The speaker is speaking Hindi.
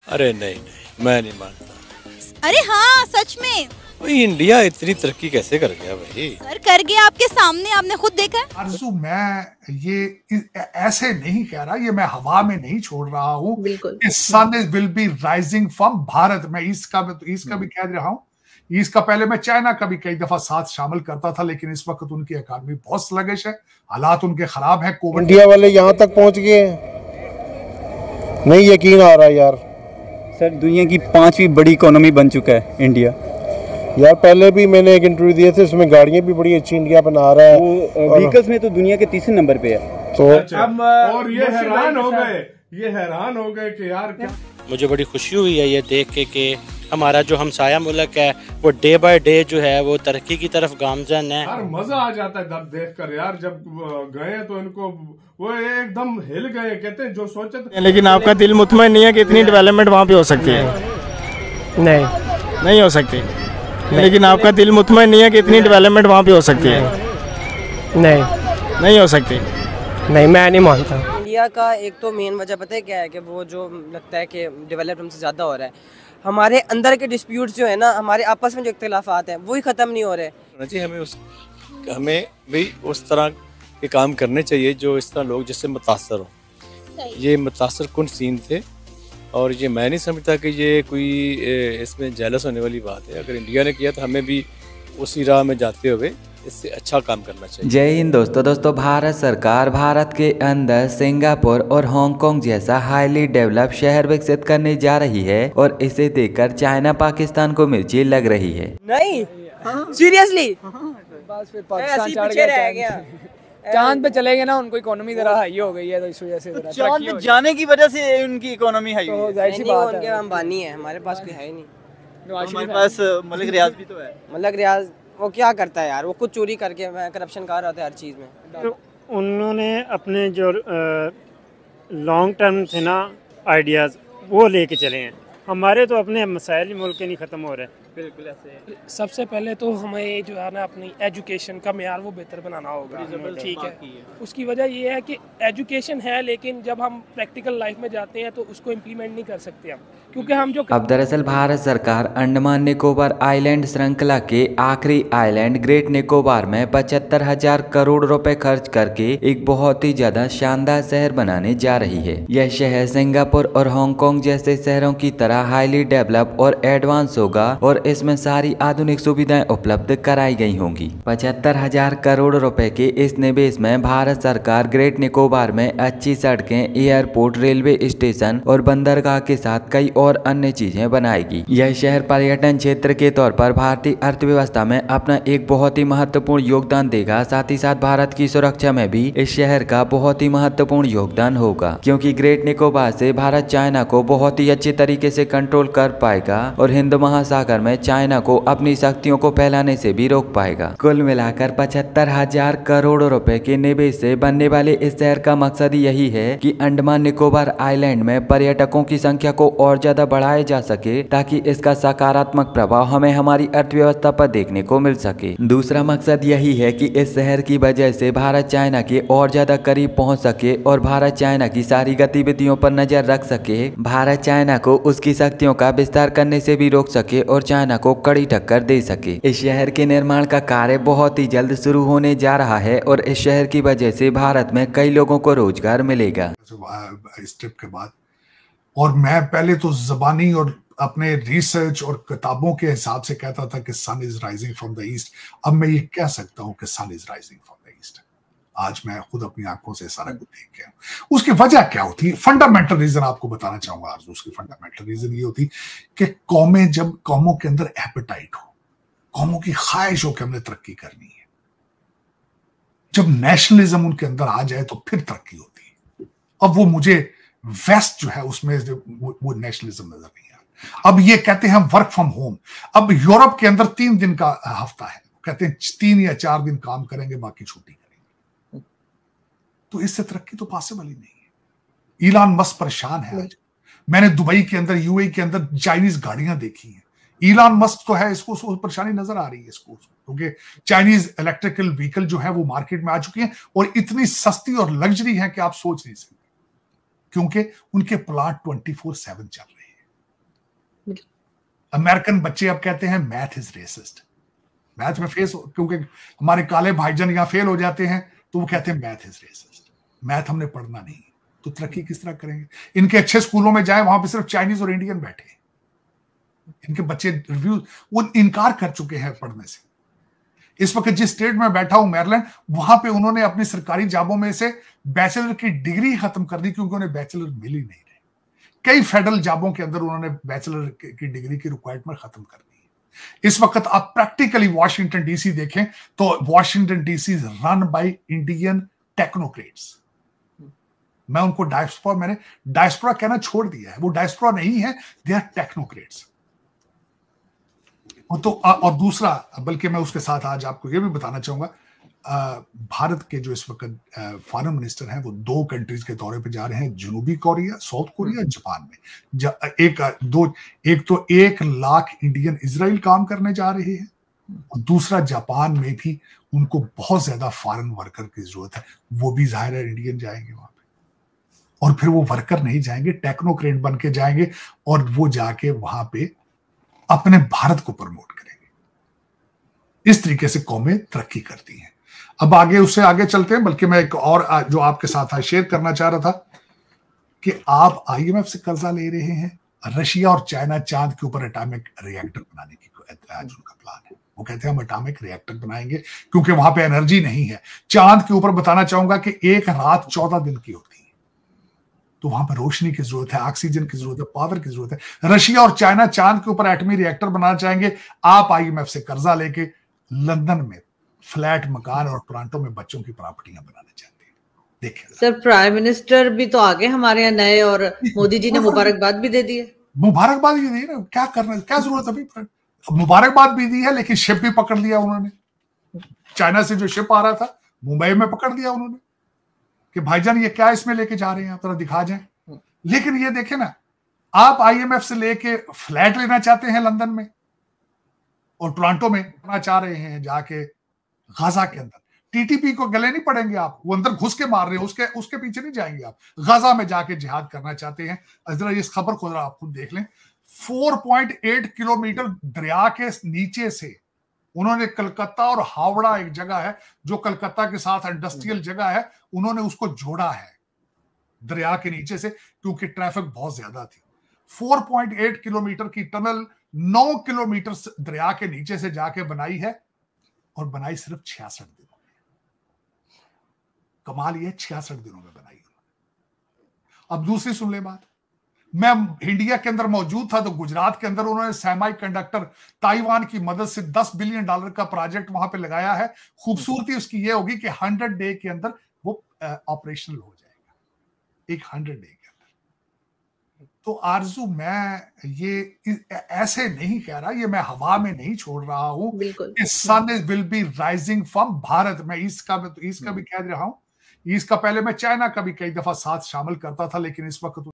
अरे नहीं नहीं, मैं नहीं मानता। अरे हाँ, सच में भाई इंडिया इतनी तरक्की कैसे कर गया भाई? सर, कर गया आपके सामने, आपने खुद देखा है। आरज़ू, मैं ये ऐसे नहीं कह रहा, ये मैं हवा में नहीं छोड़ रहा हूँ। बिल्कुल। Sun will be rising from Bharat. मैं ईस्ट का भी कह रहा हूँ। ईस्ट का पहले मैं चाइना का भी कई दफा साथ शामिल करता था, लेकिन इस वक्त उनकी इकॉनमी बहुत स्लगिश है, हालात उनके खराब है। कोविड इंडिया वाले यहाँ तक पहुँच गए, नहीं यकीन आ रहा यार। सर दुनिया की 5वीं बड़ी इकोनॉमी बन चुका है इंडिया। यार पहले भी मैंने एक इंटरव्यू दिए थे, उसमें गाड़ियाँ भी बड़ी अच्छी इंडिया बना रहा है, वो व्हीकल्स में तो दुनिया के 3रे नंबर पे है। तो और ये हैरान हो गए कि यार क्या। मुझे बड़ी खुशी हुई है ये देख के कि हमारा जो हमसाया मुल्क है वो डे बाय डे जो है वो तरक्की की तरफ गामजन है। यार मजा आ जाता है जब देख कर यार, जब गए तो इनको वो एकदम हिल गए, कहते हैं जो सोचे थे। लेकिन आपका दिल मुतमईन नहीं है कि इतनी डेवलपमेंट वहाँ पे हो सकती है? नहीं हो सकती। लेकिन आपका दिल मुतमईन नहीं है कि इतनी डेवलपमेंट वहाँ पे हो सकती है? नहीं हो सकती। नहीं, मैं नहीं मानता। इंडिया का एक तो मेन वजह पता है क्या है कि वो जो लगता है कि डेवलप हमसे ज़्यादा हो रहा है, हमारे अंदर के डिस्प्यूट्स जो है ना, हमारे आपस में जो इख्तिलाफात हैं वही ख़त्म नहीं हो रहे। हमें भी उस तरह के काम करने चाहिए जो इस तरह लोग जिससे मुतासर हो। ये मुतासर कुन सीन थे, और ये मैं नहीं समझता कि ये कोई इसमें जेलस होने वाली बात है। अगर इंडिया ने किया तो हमें भी उसी राह में जाते हुए इससे अच्छा काम करना चाहिए। जय हिंद दोस्तों, भारत सरकार भारत के अंदर सिंगापुर और हांगकांग जैसा हाईली डेवलप शहर विकसित करने जा रही है, और इसे देखकर चाइना पाकिस्तान को मिर्ची लग रही है। नहीं सीरियसली, बस फिर पाकिस्तान चांद पे चले गए ना, उनको इकोनॉमी जरा हाई हो गई है, तो इस वजह से चांद पे जाने की वजह से उनकी इकोनॉमी हाई है। जाहिर सी बात है, उनके अंबानी है, हमारे पास कोई है ही नहीं। हमारे पास मलिक रियाज भी तो है। मलिक रियाज वो क्या करता है यार, वो कुछ चोरी करके करप्शन कर रहा होता है हर चीज़ में। तो उन्होंने अपने जो लॉन्ग टर्म थे ना आइडियाज़, वो लेके चले हैं। हमारे तो अपने मसाइल मुल्क के नहीं ख़त्म हो रहे। बिल्कुल ऐसे। सबसे पहले तो हमें जो है ना अपनी एजुकेशन का मेयार वो बेहतर बनाना होगा। ठीक है, उसकी वजह ये है कि एजुकेशन है, लेकिन जब हम प्रैक्टिकल लाइफ में जाते हैं तो उसको इम्प्लीमेंट नहीं कर सकते हम, क्योंकि हम जो अब दरअसल भारत सरकार अंडमान निकोबार आइलैंड श्रृंखला के आखिरी आइलैंड ग्रेट निकोबार में 75,000 करोड़ रुपए खर्च करके एक बहुत ही ज्यादा शानदार शहर बनाने जा रही है। यह शहर सिंगापुर और हांगकांग जैसे शहरों की तरह हाईली डेवलप और एडवांस होगा, और इसमें सारी आधुनिक सुविधाएं उपलब्ध कराई गई होंगी। 75,000 करोड़ रुपए के इस निवेश में भारत सरकार ग्रेट निकोबार में अच्छी सड़कें, एयरपोर्ट, रेलवे स्टेशन और बंदरगाह के साथ कई और अन्य चीजें बनाएगी। यह शहर पर्यटन क्षेत्र के तौर पर भारतीय अर्थव्यवस्था में अपना एक बहुत ही महत्वपूर्ण योगदान देगा। साथ ही साथ भारत की सुरक्षा में भी इस शहर का बहुत ही महत्वपूर्ण योगदान होगा, क्योंकि ग्रेट निकोबार से भारत चाइना को बहुत ही अच्छे तरीके से कंट्रोल कर पाएगा और हिंद महासागर में चाइना को अपनी शक्तियों को फैलाने से भी रोक पाएगा। कुल मिलाकर 75,000 करोड़ रुपए के निवेश से बनने वाले इस शहर का मकसद यही है कि अंडमान निकोबार आइलैंड में पर्यटकों की संख्या को और ज्यादा बढ़ाया जा सके, ताकि इसका सकारात्मक प्रभाव हमें हमारी अर्थव्यवस्था पर देखने को मिल सके। दूसरा मकसद यही है कि इस शहर की वजह से भारत चाइना के और ज्यादा करीब पहुंच सके और भारत चाइना की सारी गतिविधियों पर नजर रख सके, भारत चाइना को उसकी शक्तियों का विस्तार करने से भी रोक सके और चाइना को कड़ी टक्कर दे सके। इस शहर के निर्माण का कार्य बहुत ही जल्द शुरू होने जा रहा है, और इस शहर की वजह से भारत में कई लोगों को रोजगार मिलेगा। इस ट्रिप के बाद, और मैं पहले तो ज़बानी और अपने रिसर्च और किताबों के हिसाब से कहता था कि sun is rising from the east. अब मैं ये कह सकता हूँ कि sun is rising from the east. आज मैं खुद अपनी आंखों से सारा कुछ देख के हूं। उसकी वजह क्या होती है? फंडामेंटल रीजन आपको बताना चाहूंगा आज। उसकी फंडामेंटल रीजन ये होती कि कौमें, जब कौमों के अंदर एपेटाइट हो, कौमों की ख्वाहिश हो कि हमने तरक्की करनी है, जब नेशनलिज्म उनके अंदर आ जाए तो फिर तरक्की होती है। अब वो मुझे वेस्ट जो है उसमें वो नेशनलिज्म नजर नहीं आ रहा। अब ये कहते हैं हम वर्क फ्रॉम होम। अब यूरोप के अंदर 3 दिन का हफ्ता है, कहते हैं 3 या 4 दिन काम करेंगे, बाकी छुट्टी करेंगे। तो इससे तरक्की तो पॉसिबल ही नहीं है। इलान मस्क परेशान है आज। मैंने दुबई के अंदर, यूएई के अंदर चाइनीज गाड़ियां देखी हैं। इलान मस्क तो है, इसको परेशानी नजर आ रही है इसको, क्योंकि चाइनीज इलेक्ट्रिकल व्हीकल जो है वो मार्केट में आ चुकी हैं और इतनी सस्ती और लग्जरी है कि आप सोच नहीं सकते, क्योंकि उनके प्लांट 24/7 चल रहे हैं। अमेरिकन बच्चे अब कहते हैं मैथ इज रेसिस्ट, मैथ में क्योंकि हमारे काले भाईजान यहाँ फेल हो जाते हैं तो वो कहते हैं मैथ इज रेसिस्ट, मैथ हमने पढ़ना नहीं, तो तरक्की किस तरह करेंगे? इनके अच्छे स्कूलों में जाए, वहां पे सिर्फ चाइनीज और इंडियन बैठे, इनके बच्चे रिव्यू वो इनकार कर चुके हैं पढ़ने से। इस वक्त जिस स्टेट में बैठा हूं मैरीलैंड, वहां पे उन्होंने अपनी सरकारी जॉबों में से बैचलर की डिग्री खत्म कर दी क्योंकि उन्हें बैचलर मिल ही नहीं रहे। कई फेडरल जॉबों के अंदर उन्होंने बैचलर की डिग्री की रिक्वायरमेंट खत्म कर दी। इस वक्त आप प्रैक्टिकली वॉशिंगटन डीसी देखें तो Washington DC run by Indian technocrats. मैं उनको मैंने डायस्पोरा कहना छोड़ दिया है, वो डायस्पोरा नहीं है, दे आर टेक्नोक्रेट्स। तो और दूसरा, बल्कि मैं उसके साथ आज आपको ये भी बताना चाहूंगा, भारत के जो इस वक्त फॉरेन मिनिस्टर हैं वो 2 कंट्रीज के दौरे पे जा रहे हैं, जनूबी कोरिया, साउथ कोरिया, जापान में। एक तो 1 लाख इंडियन इजराइल काम करने जा रहे हैं, और दूसरा जापान में भी उनको बहुत ज्यादा फॉरेन वर्कर की जरूरत है, वो भी जाहिर है इंडियन जाएंगे वहां पे, और फिर वो वर्कर नहीं जाएंगे, टेक्नोक्रेट बन के जाएंगे, और वो जाके वहां पे अपने भारत को प्रमोट करेंगे। इस तरीके से कौमें तरक्की करती हैं। अब आगे उससे आगे चलते हैं, बल्कि मैं एक और जो आपके साथ शेयर करना चाह रहा था कि आप IMF से कर्जा ले रहे हैं, रशिया और चाइना चांद के ऊपर एटॉमिक रिएक्टर बनाने की आज उनका प्लान है। वो कहते हैं हम एटॉमिक रिएक्टर बनाएंगे क्योंकि वहां पे एनर्जी नहीं है। चांद के ऊपर बताना चाहूंगा कि एक रात 14 दिन की होती है, तो वहां पर रोशनी की जरूरत है, ऑक्सीजन की जरूरत है, पावर की जरूरत है। रशिया और चाइना चांद के ऊपर एटमी रिएक्टर बनाना चाहेंगे। आप IMF से कर्जा लेके लंदन में फ्लैट मकान और टोरंटो में बच्चों की प्रॉपर्टियां बनाना चाहते हैं। देखिए सर, प्राइम मिनिस्टर भी तो आगे हमारे यहाँ नए, और मोदी जी ने मुबारकबाद भी दे दी है। मुबारकबाद भी दी ना, क्या करना, क्या जरूरत अभी? मुबारकबाद भी दी है, लेकिन शिप भी पकड़ लिया उन्होंने। चाइना से जो शिप आ रहा था मुंबई में पकड़ लिया उन्होंने कि भाईजान ये क्या इसमें लेके जा रहे हैं, थोड़ा दिखा जाए। लेकिन ये देखे ना, आप IMF से लेके फ्लैट लेना चाहते हैं लंदन में, और टोरंटो में करना चाह रहे हैं जाके गाजा के अंदर। TTP को गले नहीं पड़ेंगे आप, वो अंदर घुस के मार रहे हैं, उसके पीछे नहीं जाएंगे आप। गाजा में जाके जिहाद करना चाहते हैं। जरा इस खबर को जरा आप खुद देख लें। 4.8 किलोमीटर दरिया के नीचे से उन्होंने कलकत्ता और हावड़ा, एक जगह है जो कलकत्ता के साथ इंडस्ट्रियल जगह है, उन्होंने उसको जोड़ा है दरिया के नीचे से, क्योंकि ट्रैफिक बहुत ज्यादा थी। 4.8 किलोमीटर की टनल 9 किलोमीटर दरिया के नीचे से जाके बनाई है, और बनाई सिर्फ 66 दिनों में। कमाल ये 66 दिनों में बनाई। अब दूसरी सुन ले बात, मैं इंडिया के अंदर मौजूद था तो गुजरात के अंदर उन्होंने सेमी कंडक्टर ताइवान की मदद से $10 बिलियन का प्रोजेक्ट वहां पे लगाया है। खूबसूरती उसकी ये होगी कि 100 डे के अंदर वो ऑपरेशनल हो जाएगा, एक 100 डे के अंदर। तो आरजू, मैं ये ऐसे नहीं कह रहा, ये मैं हवा में नहीं छोड़ रहा हूं। Sun will be rising from Bharat. मैं ईस्ट का भी कह रहा हूं। ईस्ट का पहले मैं चाइना का भी कई दफा साथ शामिल करता था, लेकिन इस वक्त